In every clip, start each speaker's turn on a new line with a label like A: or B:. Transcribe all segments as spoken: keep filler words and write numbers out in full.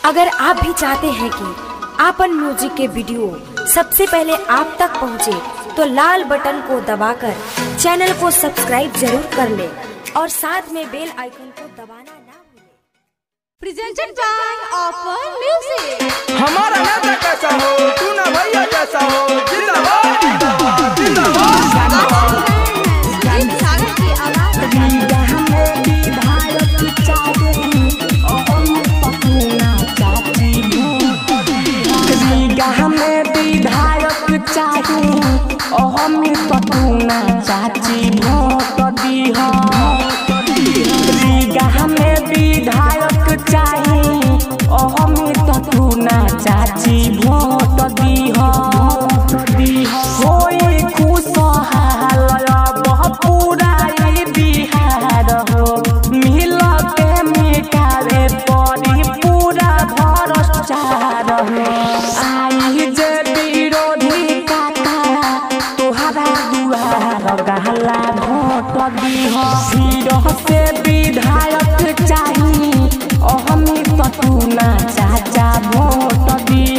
A: अगर आप भी चाहते हैं कि आपन म्यूजिक के वीडियो सबसे पहले आप तक पहुंचे, तो लाल बटन को दबाकर चैनल को सब्सक्राइब जरूर कर ले और साथ में बेल आइकन को दबाना ना भूलें।
B: Presented by offer music.
C: हमारा नेता कैसा हो, तू ना भैया कैसा हो, जिंदाबाद जिंदाबाद जिंदाबाद।
B: सागर की आवाज
D: हमें पटूना चाची भोट दीहा, रीगा हमें विधायक चाहिए हमें पटूना चाची भोट दीहा। होई खुशहाल पूरा बिहार हो, मिल के मिटावे पड़ी पूरा भ्रष्टाचार हो। आई जे विरोधी काका तोहरा दुआर गहला भोट दीह, फिर से विधायक चाहिए हमें पटूना चाचा भोट दीह।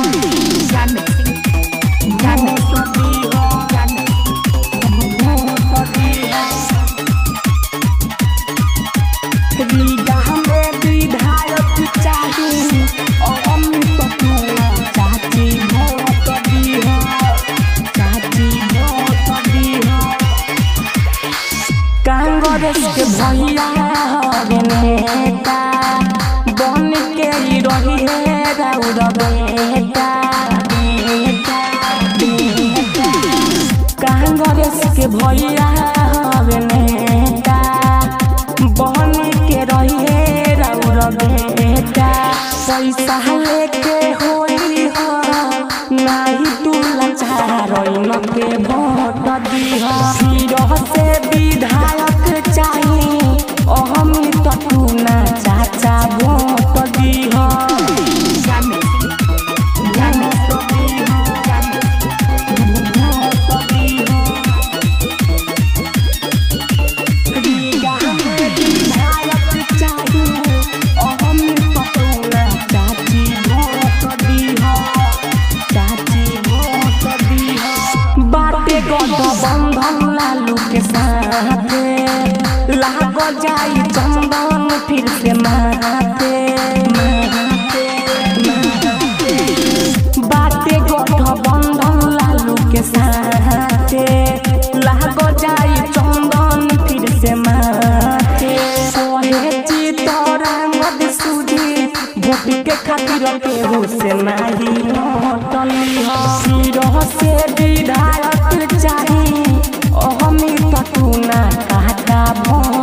D: कांग्रेस के भैया नेता बन के रही है राउर बेटा। कांग्रेस के भैया नेता बन के रही है राउर बेटा। पैसा लेके होई हो नहीं तू लाचार न के भोट दीह, फिर से विधायक चाहिए हमें पटूना चाचा भोट दीह। बंधन लालू के साथ लाग जाई चंदन फिर से माथे बाटे गठ बंधन लालू के साथ लाग जाई चंदन फिर से माथे। चितौरांगद सूझी भोट के खातिर केहू से नहीं मोटली हो, फिर से विधायक चाहिए हमें पटूना काका भोट